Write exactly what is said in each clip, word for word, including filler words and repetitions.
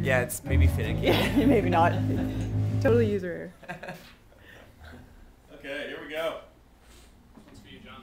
Yeah, it's maybe finicky. Yeah, maybe not. Totally user error. Okay, here we go. One's for you, John.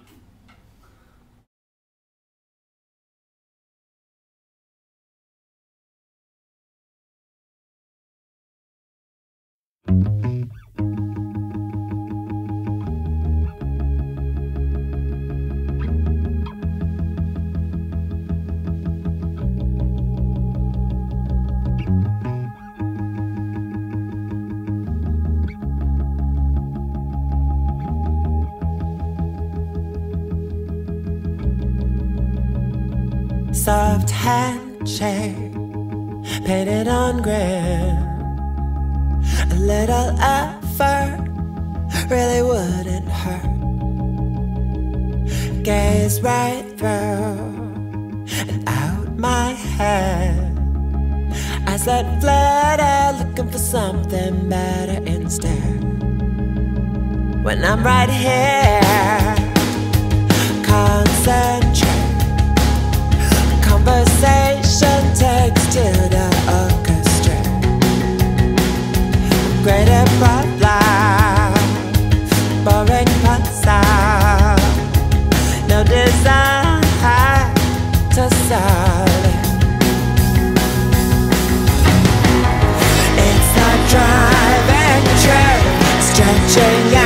Soft handshake, painted on grin. A little effort really wouldn't hurt. Gaze right through and out my head. I said flutter, looking for something better instead. When I'm right here, concentrate. Conversation takes to the orchestra. Greater problem, boring puzzle. No desire to solve it. It's a driving truth, stretching out.